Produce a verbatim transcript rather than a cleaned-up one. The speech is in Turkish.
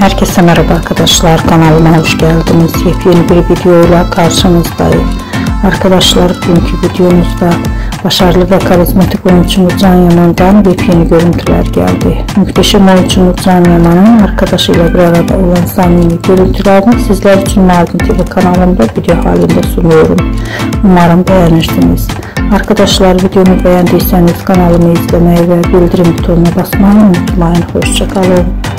Herkese merhaba arkadaşlar, kanalıma hoş geldiniz. Yepyeni bir videoyla karşınızdayım. Arkadaşlar, bugünkü videomuzda başarılı ve karizmatik oyuncumuz Can Yaman'dan yepyeni görüntüler geldi. Muhteşem oyuncumuz Can Yaman'ın arkadaşıyla bir arada olan samimi görüntülerini sizler için Mardin T V kanalımda video halinde sunuyorum. Umarım beğenirsiniz. Arkadaşlar, videomu beğendiyseniz kanalımı izlemeyi ve bildirim butonuna basmayı unutmayın. Hoşça kalın.